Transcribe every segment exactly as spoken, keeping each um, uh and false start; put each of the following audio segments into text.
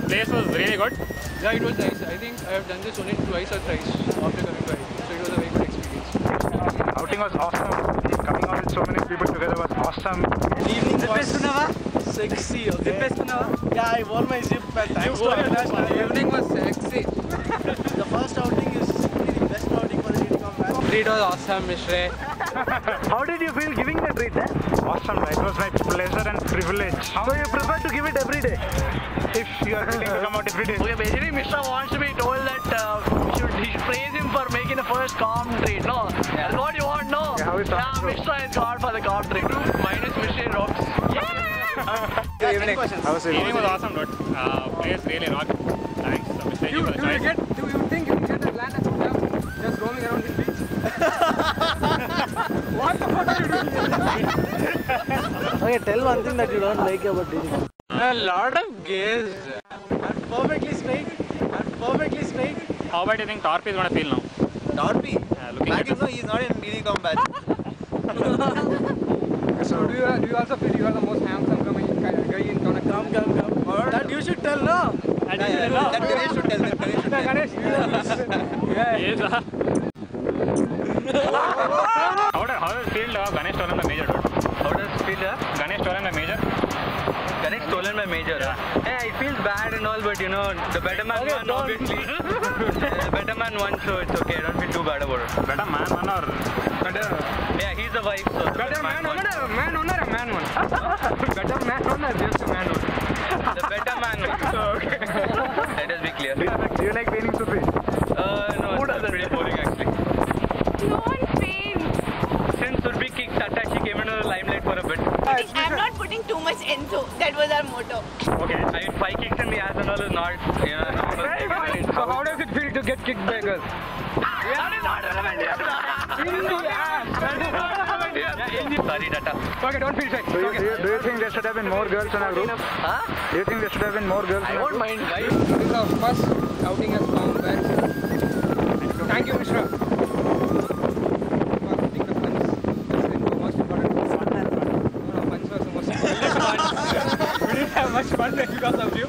place was really good. Yeah, it was nice. I think I have done this only twice or thrice after coming to I I T, so it was a very good experience. Outing was awesome. Coming out with so many people together was awesome. Evening was sexy. Okay. Yeah, I wore my zip and thanks to Akash. Evening was sexy. The first outing is really the best outing for the D D Com match. Treat was awesome, Mishre. How did you feel giving the treat? Eh? Awesome. It was my pleasure and privilege. So you prefer to give it every day? If you are willing to come out every day. Okay, basically Mishra wants to be told that uh, we should, he should praise him for making the first calm treat. No, that's what you want, no? Yeah, how is that? Yeah, Mishra is God for the calm treat. Minus Mishra rocks. Good evening. How was it? Evening was awesome, dude. Uh, place really rocked. Thanks, uh, Mister You, for the do you choice. get? Do you think you get Atlanta to just roaming around this beach? What the fuck are you doing? Okay, tell one thing that you don't like about D D Com. A lot of gays. I'm perfectly straight. I'm perfectly straight. How about you think Torp is gonna feel now? Dorpy? Uh, looking at Back he's not in D D Com batch. So do you, do you also feel you are the most handsome guy in Tonak? Come, come, come. That you should tell, no? That Ganesh should tell. That Ganesh should tell. Ganesh, Yes, uh. How does how does it feel to have Ganesh stolen the major, dude? How does it feel? Yeah? Ganesh stolen the major? Ganesh stolen my major. Yeah. Yeah, it feels bad and all, but you know, the better man Okay, won, don't. obviously. Yeah, the better man won, so it's okay. I don't feel too bad about it. Better man one or better, Yeah, he's the wife, so the better man won. owner, man owner, a man one. Better man owner, just a man one. The better man won. Okay. Let us be clear. Do you like painting Sufi? Uh, no, it's pretty boring actually. No one failed. Since Surbi kicked Tata, she came into the limelight for a bit. I'm not putting too much into. That was our motto. Okay. I mean, five kicks in the ass and all is not, you know, not Very funny. So how does it feel to get kicked by girls? That is not relevant here. In the ass. Sorry, Tata. Okay, don't feel shy. Do you, Okay. do you, do you think there should have been more girls in our group? Huh? Do you think there should have been more girls in I our won't group? mind, right? This is our first outing as found very soon. Thank you, Mishra. For putting the funds. That's the most important part. No, no, funds was the most important part. We didn't have much fun because of you.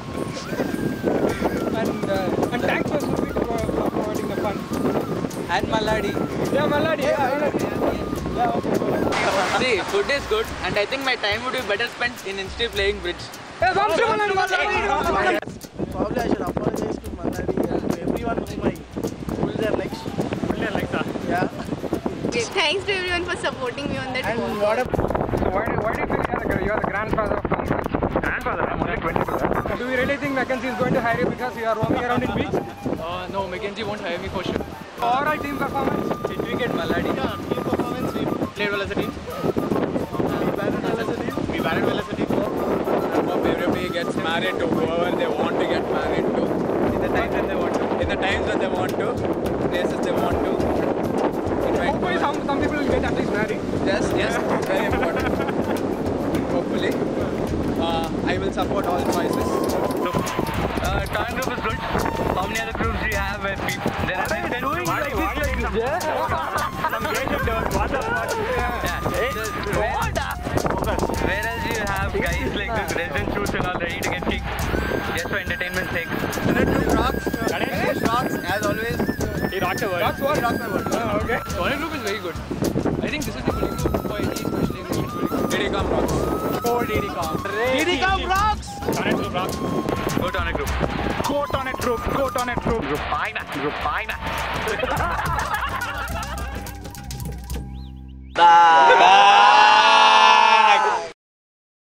And, uh, and thanks for Sufi for, for providing the fun. And Maladi. Yeah, Maladi. Yeah, Maladi. Yeah, okay. See, food is good, and I think my time would be better spent in instead of playing bridge. Yeah, Maladi, Maladi, Maladi. Probably I should apologize to Maladi and to everyone whom I pulled their legs. Yeah. Thanks to everyone for supporting me on that And walk. what a So why do, why do you feel you are the, you are the grandfather of Congress? Grandfather, I'm only twenty. Do you really think Mackenzie is going to hire you because you are roaming around in beach? Uh, no, Mackenzie won't hire me for sure. Or a team performance? Did we get Maladi? yeah, team performance. We Played well as a team. batted well as a team. We batted well as a team. Hope everybody gets married to whoever they want to get married to. In the times that they want to. In the times that they want to. Places they want to. Hopefully some, some people will get at least married. Yes, yes, very important. Hopefully. Uh, I will support all choices. Uh, Town group is good. How many other groups do you have where people... There are ten doing groups? like this, like this? Yeah. Some gay shit, dude. What the fuck? Yeah. Just where- Whereas you have guys like this resin shoots and all ready to get kicked just for entertainment's sake. Ganesh rocks. Ganesh rocks, as always. He rocked the world. That's what? He rocked my world. Oh, okay. Toilet group is very good. I think this is the only group for any especially in D D Com rocks. Go D D Com. D D Com rocks! Ganesh group rocked. Go to a group. Coat on it, group. Coat on it, group. Group fine. Group fine. Bye.